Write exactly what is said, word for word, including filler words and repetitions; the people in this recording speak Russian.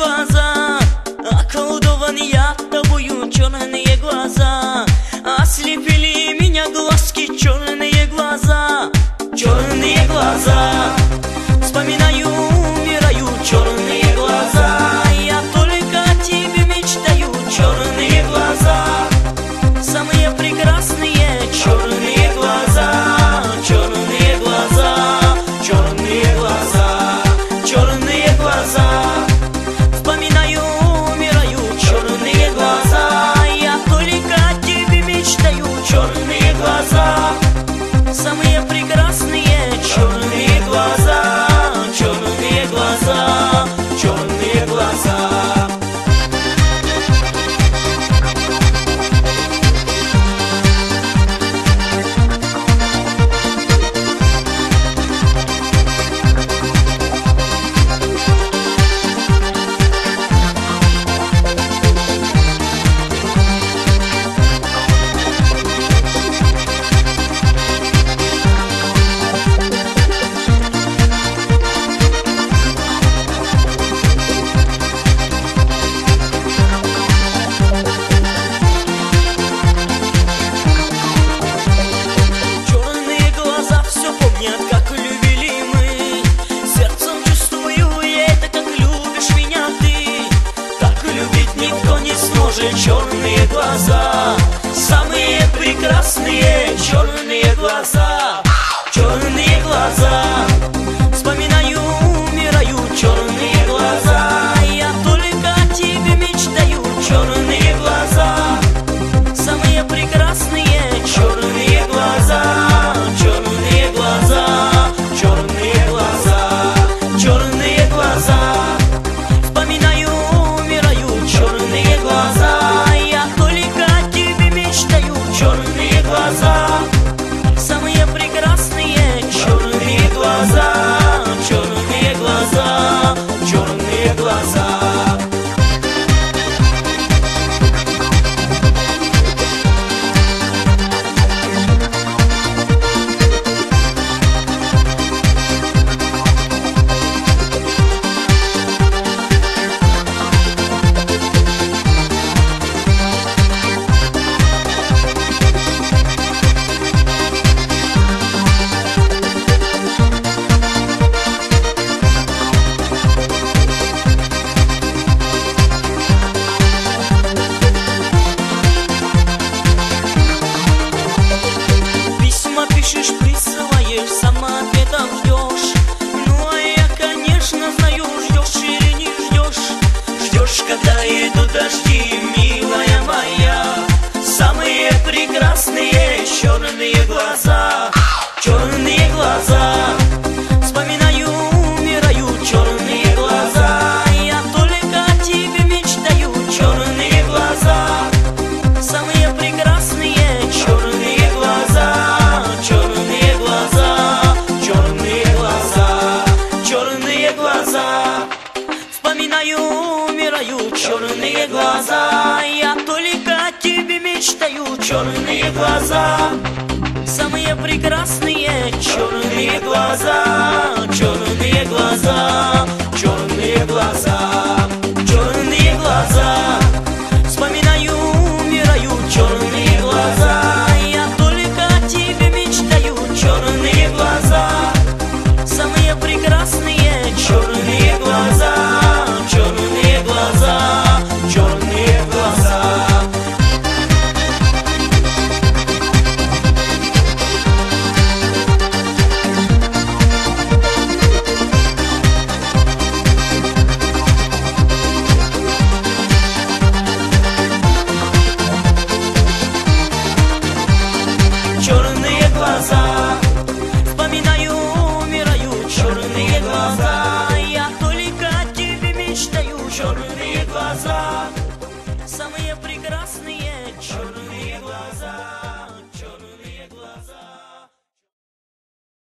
глаза, околдован я тобою, черные глаза. Ослепили меня глазки, черные глаза, черные глаза. Вспоминаю, умираю, черные глаза. Я только о тебе мечтаю, черные глаза. Самые прекрасные черные глаза, черные глаза, черные глаза, черные глаза. Вспоминаю, умираю, черные глаза. Я только о тебе мечтаю, черные глаза. Самые прекрасные черные глаза, черные глаза, черные глаза. Как любили мы, сердцем чувствую я это, как любишь меня ты. Так любить никто не сможет. Черные глаза, самые прекрасные черные глаза, черные глаза. Вспоминаю, умираю, черные глаза. Я только о тебе мечтаю, черные глаза. Самые прекрасные черные глаза, черные глаза, черные глаза, черные глаза. Вспоминаю, умираю, черные глаза. Я только о тебе мечтаю, черные глаза. Самые прекрасные черные глаза, черные глаза, черные глаза. Пишешь, присылаешь, сама ответом ждешь. Ну а я, конечно, знаю, ждешь или не ждешь. Ждешь, когда идут дожди, милая моя. Самые прекрасные черные глаза, черные глаза. Вспоминаю, умираю, черные глаза. Я только о тебе мечтаю, черные глаза. Самые прекрасные черные глаза, черные глаза, черные глаза, черные глаза. Вспоминаю, умираю, черные глаза. Я только о тебе мечтаю, черные глаза. Самые прекрасные черные глаза, черные глаза, черные глаза, черные глаза. Вспоминаю, умираю, черные глаза. Я только о тебе мечтаю, черные глаза. Самые прекрасные черные глаза, черные глаза, черные глаза. Черные глаза, вспоминаю, умираю, черные глаза. Я только о тебе мечтаю, черные